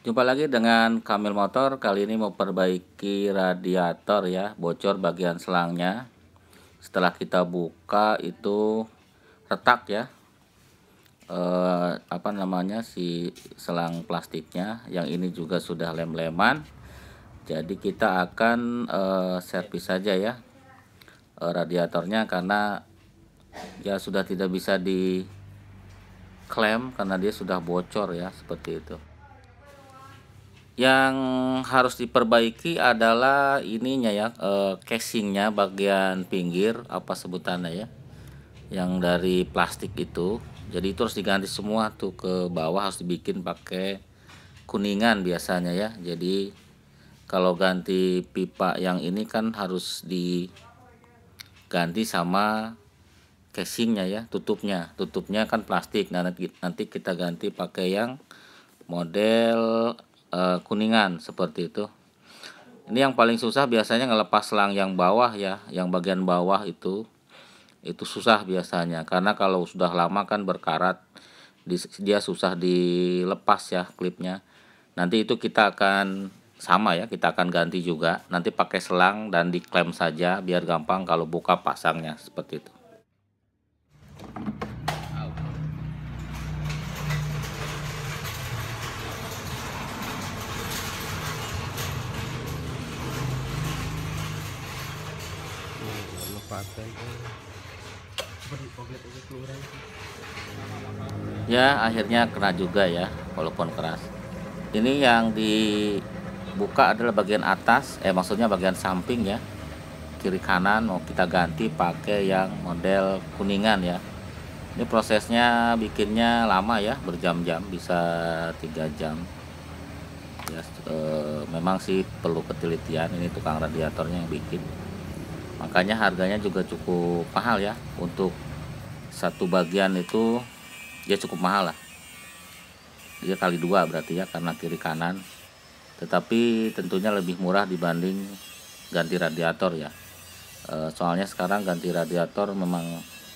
Jumpa lagi dengan Kamil Motor. Kali ini mau perbaiki radiator ya, bocor bagian selangnya. Setelah kita buka itu retak ya, si selang plastiknya. Yang ini juga sudah lem-leman. Jadi kita akan servis saja ya radiatornya, karena ya sudah tidak bisa diklaim karena dia sudah bocor ya, seperti itu. Yang harus diperbaiki adalah ininya ya, casingnya bagian pinggir, apa sebutannya ya, yang dari plastik itu. Jadi itu harus diganti semua tuh, ke bawah harus dibikin pakai kuningan biasanya ya. Jadi kalau ganti pipa yang ini kan harus diganti sama casingnya ya, tutupnya kan plastik. Nah, nanti kita ganti pakai yang model kuningan seperti itu. Ini yang paling susah biasanya ngelepas selang yang bawah ya, yang bagian bawah itu susah biasanya, karena kalau sudah lama kan berkarat, dia susah dilepas ya klipnya. Nanti itu kita akan kita akan ganti juga, nanti pakai selang dan diklem saja biar gampang kalau buka pasangnya, seperti itu. Ya, akhirnya kena juga ya, walaupun keras. Ini yang dibuka adalah bagian atas, maksudnya bagian samping ya, kiri kanan mau kita ganti pakai yang model kuningan ya. Ini prosesnya bikinnya lama ya, berjam-jam, bisa 3 jam ya. Memang sih perlu ketelitian, ini tukang radiatornya yang bikin, makanya harganya juga cukup mahal ya. Untuk satu bagian itu dia cukup mahal lah, dia kali 2 berarti ya, karena kiri kanan. Tetapi tentunya lebih murah dibanding ganti radiator ya. Soalnya sekarang ganti radiator memang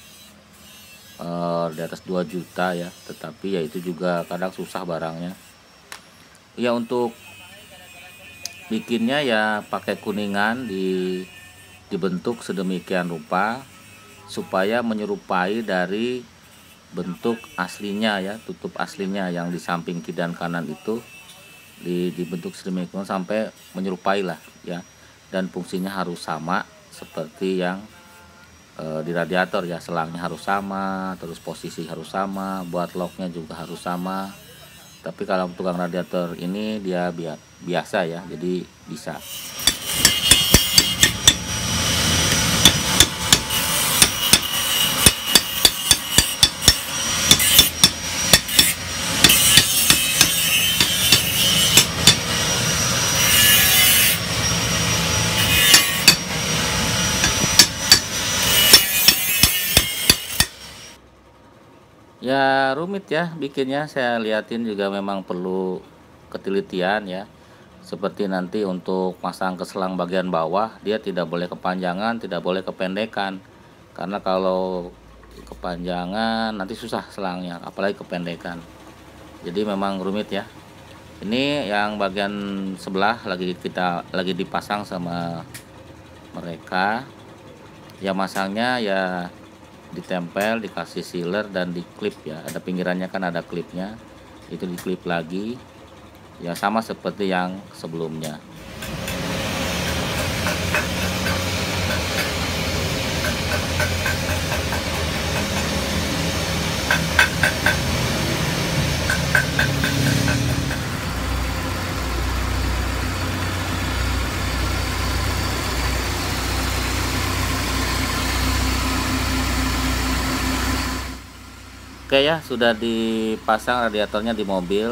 di atas 2 juta ya, tetapi ya itu juga kadang susah barangnya ya. Untuk bikinnya ya pakai kuningan, dibentuk sedemikian rupa supaya menyerupai dari bentuk aslinya ya, tutup aslinya yang di samping kiri dan kanan itu dibentuk sedemikian sampai menyerupai lah ya. Dan fungsinya harus sama seperti yang di radiator ya, selangnya harus sama, terus posisi harus sama, buat locknya juga harus sama. Tapi kalau tukang radiator ini dia biasa ya, jadi bisa. Ya rumit ya bikinnya, saya liatin juga memang perlu ketelitian ya. Seperti nanti untuk pasang ke selang bagian bawah, dia tidak boleh kepanjangan, tidak boleh kependekan. Karena kalau kepanjangan nanti susah selangnya, apalagi kependekan. Jadi memang rumit ya. Ini yang bagian sebelah lagi dipasang sama mereka. Ya masangnya ya ditempel, dikasih sealer dan diklip ya. Ada pinggirannya kan, ada klipnya, itu diklip lagi ya, sama seperti yang sebelumnya. Oke ya, sudah dipasang radiatornya di mobil,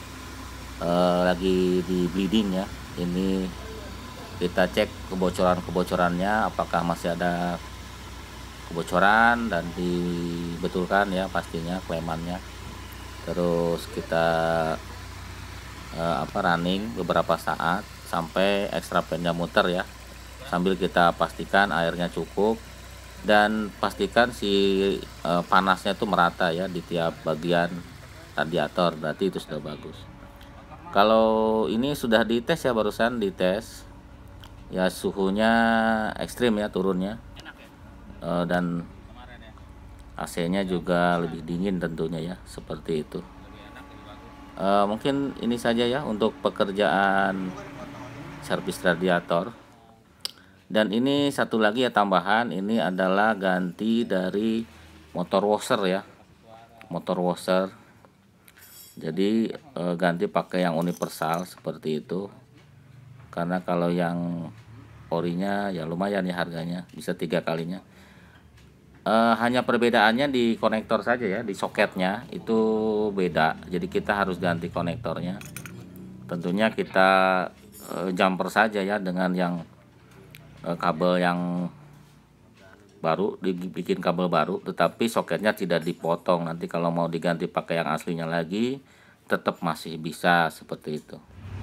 lagi di bleeding ya. Ini kita cek kebocorannya, apakah masih ada kebocoran, dan dibetulkan ya pastinya klemannya. Terus kita running beberapa saat sampai extra fan-nya muter ya, sambil kita pastikan airnya cukup. Dan pastikan si panasnya itu merata ya di tiap bagian radiator, berarti itu sudah bagus. Kalau ini sudah dites ya, barusan dites ya, suhunya ekstrim ya turunnya. Dan AC-nya juga lebih dingin tentunya ya, seperti itu. Mungkin ini saja ya untuk pekerjaan servis radiator. Dan ini satu lagi ya tambahan, ini adalah ganti dari motor washer ya, motor washer. Jadi ganti pakai yang universal seperti itu, karena kalau yang orinya ya lumayan ya harganya, bisa 3 kalinya. Hanya perbedaannya di konektor saja ya, di soketnya itu beda, jadi kita harus ganti konektornya. Tentunya kita jumper saja ya dengan yang kabel yang baru, dibikin kabel baru, tetapi soketnya tidak dipotong. Nanti kalau mau diganti pakai yang aslinya lagi tetap masih bisa seperti itu.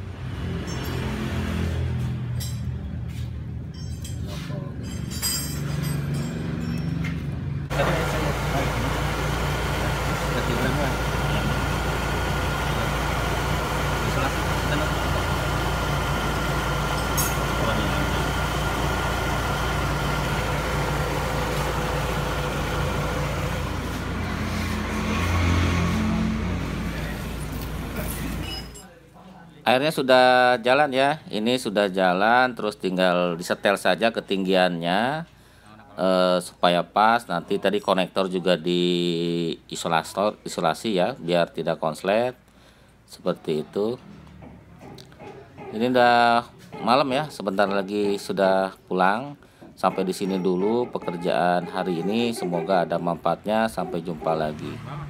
Airnya sudah jalan ya, ini sudah jalan, terus tinggal disetel saja ketinggiannya supaya pas. Nanti tadi konektor juga di isolasi ya, biar tidak konslet seperti itu. Ini udah malam ya, sebentar lagi sudah pulang. Sampai di sini dulu pekerjaan hari ini, semoga ada manfaatnya. Sampai jumpa lagi.